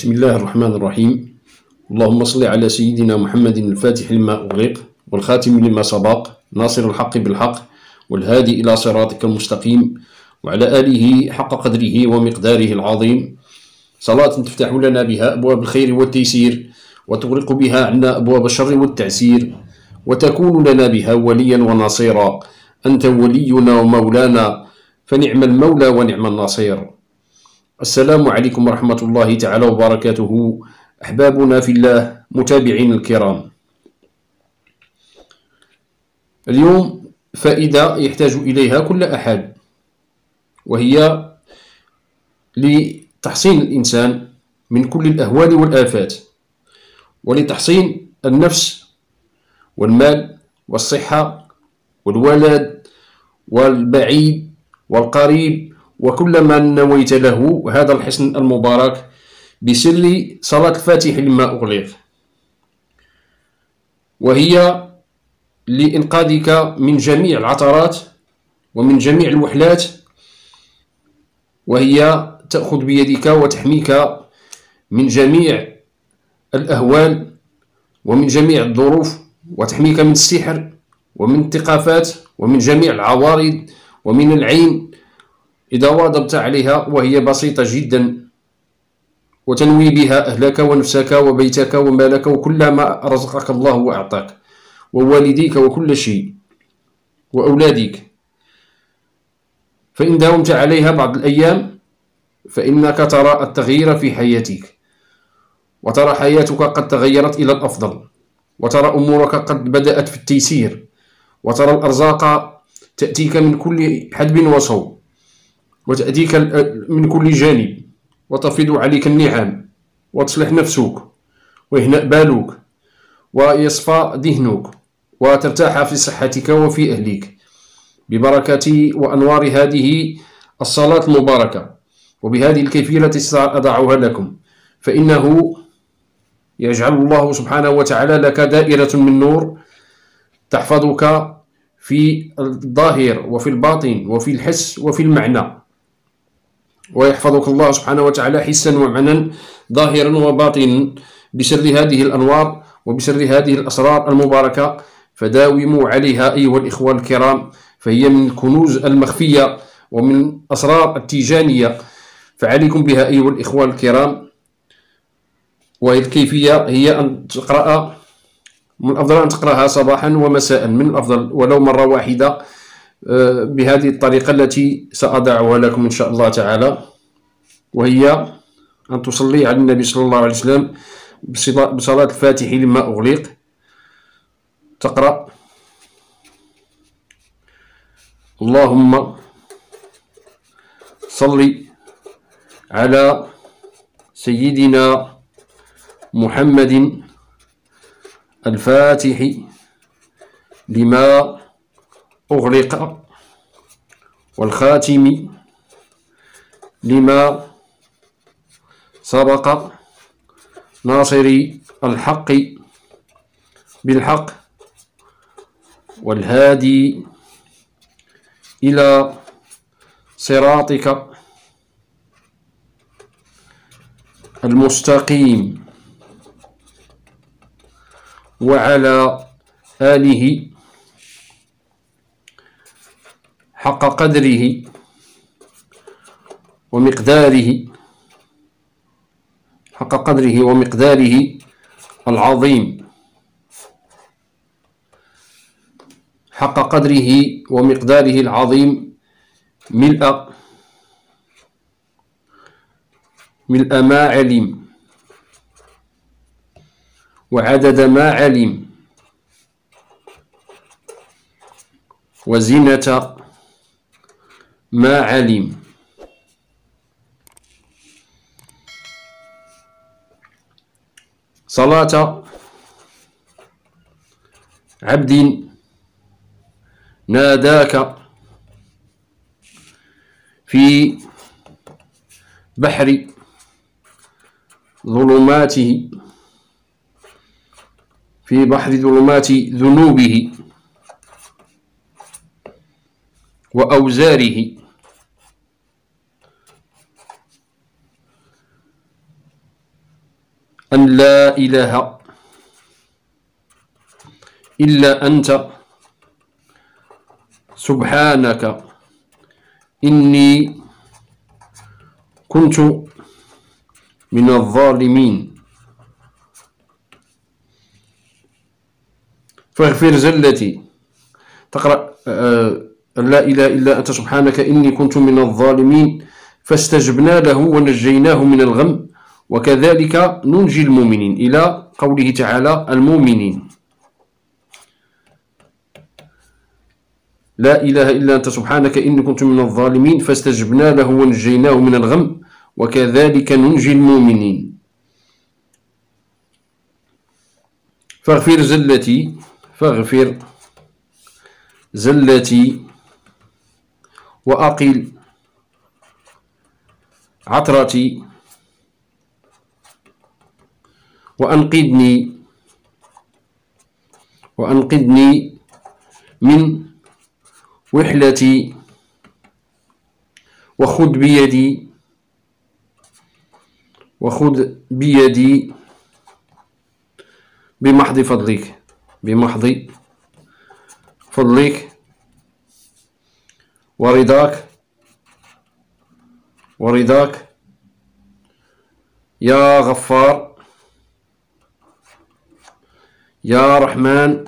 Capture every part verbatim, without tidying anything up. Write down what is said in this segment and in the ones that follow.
بسم الله الرحمن الرحيم. اللهم صل على سيدنا محمد الفاتح لما أغلق والخاتم لما سبق ناصر الحق بالحق والهادي إلى صراطك المستقيم وعلى آله حق قدره ومقداره العظيم. صلاة تفتح لنا بها أبواب الخير والتيسير وتغلق بها عنا أبواب الشر والتعسير وتكون لنا بها وليا ونصيرا. أنت ولينا ومولانا فنعم المولى ونعم النصير. السلام عليكم ورحمة الله تعالى وبركاته أحبابنا في الله متابعين الكرام. اليوم فائدة يحتاج إليها كل أحد، وهي لتحصين الإنسان من كل الأهوال والآفات، ولتحصين النفس والمال والصحة والولد والبعيد والقريب وكل ما نويت له هذا الحصن المبارك بسر صلاة الفاتح لما أغلق، وهي لإنقاذك من جميع العثرات ومن جميع الوحلات، وهي تأخذ بيدك وتحميك من جميع الأهوال ومن جميع الظروف، وتحميك من السحر ومن الثقافات ومن جميع العوارض ومن العين إذا واظبت عليها، وهي بسيطة جدا، وتنوي بها أهلك ونفسك وبيتك ومالك وكل ما رزقك الله وأعطاك ووالديك وكل شيء وأولادك. فإن داومت عليها بعض الأيام فإنك ترى التغيير في حياتك، وترى حياتك قد تغيرت إلى الأفضل، وترى أمورك قد بدأت في التيسير، وترى الأرزاق تأتيك من كل حدب وصوب، وتأتيك من كل جانب، وتفيض عليك النعم، وتصلح نفسك ويهنأ بالك ويصفى ذهنك وترتاح في صحتك وفي أهلك ببركة وأنوار هذه الصلاة المباركة، وبهذه الكيفية التي أضعها لكم، فإنه يجعل الله سبحانه وتعالى لك دائرة من نور تحفظك في الظاهر وفي الباطن وفي الحس وفي المعنى، ويحفظك الله سبحانه وتعالى حسا ومعنا ظاهرا وباطنا بسر هذه الأنوار وبسر هذه الأسرار المباركة. فداوموا عليها أيها الإخوة الكرام، فهي من الكنوز المخفية ومن أسرار التيجانية، فعليكم بها أيها الإخوة الكرام. والكيفية هي أن تقرأ، من الأفضل أن تقرأها صباحا ومساء، من الأفضل ولو مرة واحدة بهذه الطريقة التي سأضعها لكم إن شاء الله تعالى، وهي أن تصلي على النبي صلى الله عليه وسلم بصلاة الفاتح لما أغلق. تقرأ: اللهم صل على سيدنا محمد الفاتح لما أغلق والخاتم لما سبق ناصر الحق بالحق والهادي إلى صراطك المستقيم وعلى آله حق قدره ومقداره حق قدره ومقداره العظيم حق قدره ومقداره العظيم ملء ملء ما علم وعدد ما علم وزنة ما علم. صلاة عبد ناداك في بحر ظلماته في بحر ظلمات ذنوبه وأوزاره أن لا إله إلا أنت سبحانك إني كنت من الظالمين. فاغفر زلتي، تقرأ آه لا إله إلا أنت سبحانك إني كنت من الظالمين فاستجبنا له ونجيناه من الغم وكذلك ننجي المؤمنين، إلى قوله تعالى المؤمنين. لا إله إلا أنت سبحانك إني كنت من الظالمين فاستجبنا له ونجيناه من الغم وكذلك ننجي المؤمنين. فاغفر زلتي، فاغفر زلتي وأقل عثرتي وأنقذني وأنقذني من وحلتي وخذ بيدي وخذ بيدي بمحض فضلك بمحض فضلك ورضاك ورضاك يا غفار يا رحمن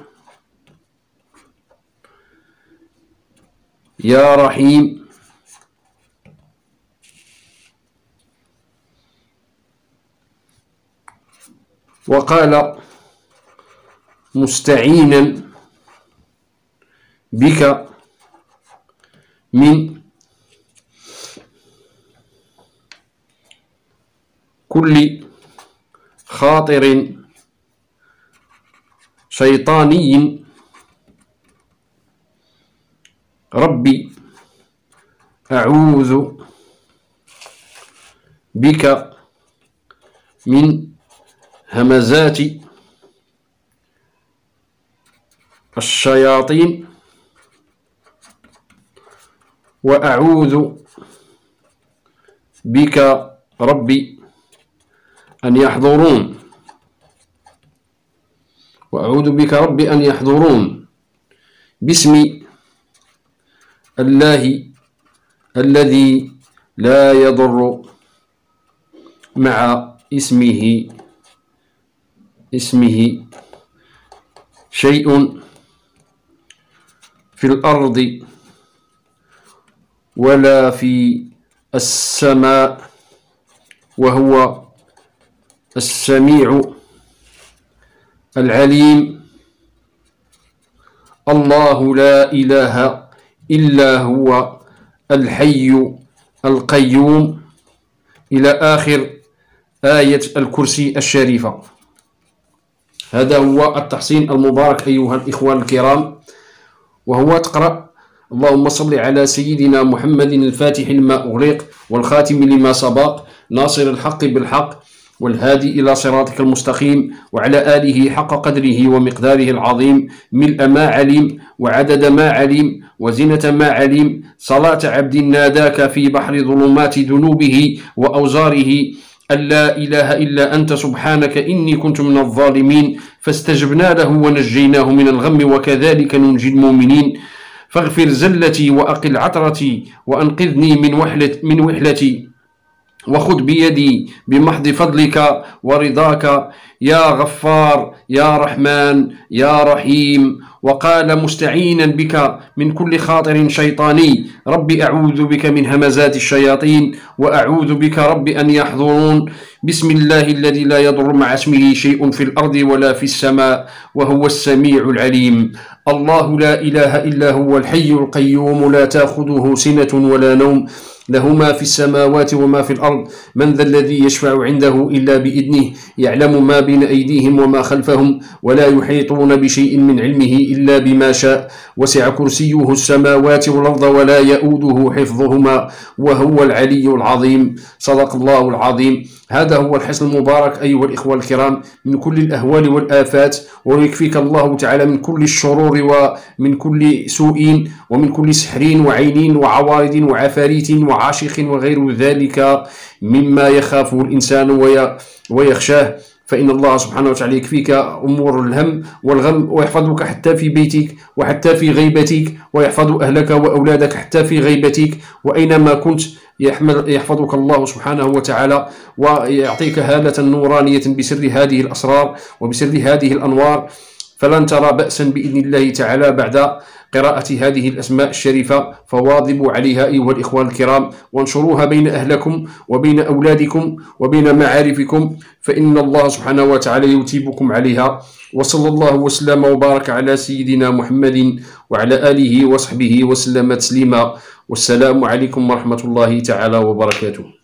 يا رحيم. وقال مستعينا بك من كل خاطر شيطاني ربي أعوذ بك من همزات الشياطين وأعوذ بك ربي أن يحضرون وأعوذ بك ربي أن يحضرون باسم الله الذي لا يضر مع اسمه اسمه شيء في الأرض ولا في السماء وهو السميع العليم. الله لا إله إلا هو الحي القيوم، إلى آخر آية الكرسي الشريفة. هذا هو التحصين المبارك أيها الإخوان الكرام، وهو تقرأ اللهم صل على سيدنا محمد الفاتح لما أغلق والخاتم لما سبق ناصر الحق بالحق والهادي إلى صراطك المستقيم وعلى آله حق قدره ومقداره العظيم، ملء ما علم وعدد ما علم وزنة ما علم، صلاة عبد ناداك في بحر ظلمات ذنوبه وأوزاره أن لا إله إلا أنت سبحانك إني كنت من الظالمين فاستجبنا له ونجيناه من الغم وكذلك ننجي المؤمنين. فاغفر زلتي وأقل عثرتي وأنقذني من وحلة من وحلتي وخذ بيدي بمحض فضلك ورضاك يا غفار يا رحمن يا رحيم. وقال مستعينا بك من كل خاطر شيطاني ربي أعوذ بك من همزات الشياطين وأعوذ بك رب أن يحضرون بسم الله الذي لا يضر مع اسمه شيء في الأرض ولا في السماء وهو السميع العليم. الله لا إله إلا هو الحي القيوم لا تأخذه سنة ولا نوم له ما في السماوات وما في الأرض من ذا الذي يشفع عنده إلا بإذنه يعلم ما بين أيديهم وما خلفهم ولا يحيطون بشيء من علمه إلا بما شاء وسع كرسيه السماوات والأرض ولا يؤوده حفظهما وهو العلي العظيم. صدق الله العظيم. هذا هو الحصن المبارك أيها الإخوة الكرام من كل الأهوال والآفات، ويكفيك الله تعالى من كل الشرور ومن كل سوء ومن كل سحر وعين وعوارض وعفاريت وعاشق وغير ذلك مما يخافه الإنسان ويخشاه. فإن الله سبحانه وتعالى يكفيك أمور الهم والغم، ويحفظك حتى في بيتك وحتى في غيبتك، ويحفظ أهلك وأولادك حتى في غيبتك، وأينما كنت يحمل يحفظك الله سبحانه وتعالى، ويعطيك هالة نورانية بسر هذه الأسرار وبسر هذه الأنوار. فلن ترى بأسا بإذن الله تعالى بعد قراءة هذه الأسماء الشريفة، فواظبوا عليها أيها الإخوان الكرام، وانشروها بين أهلكم وبين أولادكم وبين معارفكم، فإن الله سبحانه وتعالى يثيبكم عليها. وصلى الله وسلم وبارك على سيدنا محمد وعلى آله وصحبه وسلم تسليما. والسلام عليكم ورحمة الله تعالى وبركاته.